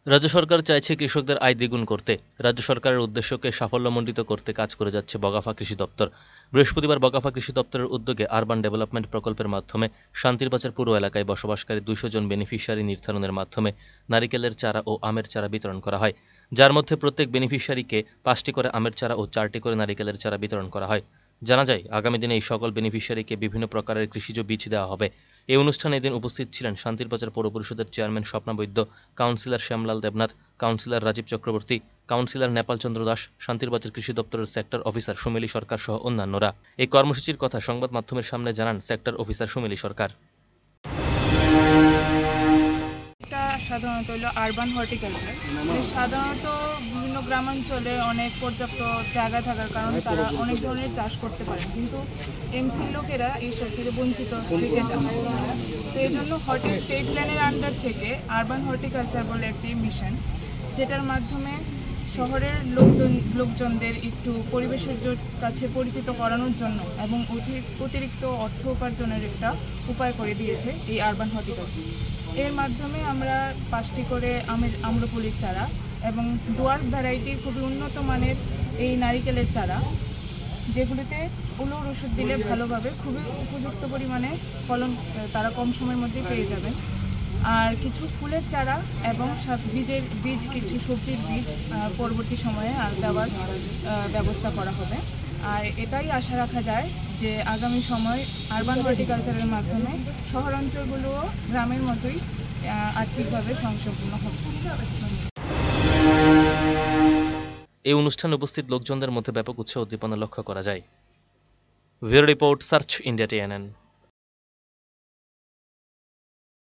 রাজ্য সরকার চাইছে কৃষকদের আয় দ্বিগুণ করতে। রাজ্য সরকারের উদ্দেশ্যকে সাফল্যমণ্ডিত করতে কাজ করে যাচ্ছে বগাফা কৃষি দপ্তর। বৃহস্পতিবার বগাফা কৃষি দপ্তরের উদ্যোগে আরবান ডেভেলপমেন্ট প্রকল্পের মাধ্যমে শান্তিরবাজার পুর এলাকায় বসবাসকারী 200 জন বেনিফিশিয়ারি নির্ধারণের মাধ্যমে নারিকেলের চারা ও আমের চারা বিতরণ করা হয়, যার মধ্যে প্রত্যেক বেনিফিশিয়ারিকে 5টি করে আমের চারা ও 4টি করে নারিকেলের চারা বিতরণ করা হয়। জানা যায়, আগামী দিনে এই সকল বেনিফিশিয়ারিকে বিভিন্ন প্রকারের কৃষিজ বীজ দেওয়া হবে। এই অনুষ্ঠানে এদিন উপস্থিত ছিলেন শান্তিরবাজার পৌর পরিষদের chairman Swapna Baidya, councillor Shyamlal Debnath, councillor Rajib Chakraborty, councillor Nepal Chandra Das, Santirbazar কৃষি দপ্তরের সেক্টর অফিসার সুমেলি সরকার সহ অন্যান্যরা। এই কর্মসূচির কথা সংবাদ মাধ্যমের সামনে জানান সেক্টর অফিসার সুমেলি সরকার। সাধারণত হলো আরবান হর্টিকালচার, সাধারণত বিভিন্ন গ্রামাঞ্চলে অনেক পর্যাপ্ত জায়গা থাকার কারণে তারা অনেক ধরনের চাষ করতে পারেন, কিন্তু এমসির লোকেরা এইসব থেকে বঞ্চিত থেকে যান। তো এই জন্য স্টেট প্ল্যানের আন্ডার থেকে আরবান হর্টিকালচার বলে একটি মিশন, যেটার মাধ্যমে শহরের লোকজনদের একটু পরিবেশের কাছে পরিচিত করানোর জন্য এবং অতিরিক্ত অর্থ উপার্জনের একটা উপায় করে দিয়েছে এই আরবান হর্টিকালচার। এর মাধ্যমে আমরা 5টি করে আম্রপলির চারা এবং ডোয়ার্ফ ভ্যারাইটির খুবই উন্নত মানের এই নারিকেলের চারা, যেগুলিতে উলোর ওষুধ দিলে ভালোভাবে খুবই উপযুক্ত পরিমাণে ফলন তারা কম সময়ের মধ্যে পেয়ে যাবেন। আর কিছু ফুলের চারা এবং বীজ কিছু সবজির বীজ পরবর্তী সময়ে দেওয়ার ব্যবস্থা করা হবে। আর এটাই আশা রাখা যায় যে আগামী সময় আরবান হর্টিকালচারের মাধ্যমে শহরাঞ্চলগুলোও গ্রামের মতোই আর্থিকভাবে স্বয়ংসম্পূর্ণ হবে। এই অনুষ্ঠানে উপস্থিত লোকজনদের মধ্যে ব্যাপক উৎসাহ উদ্দীপনা লক্ষ্য করা যায়। Bureau report, search India TNN।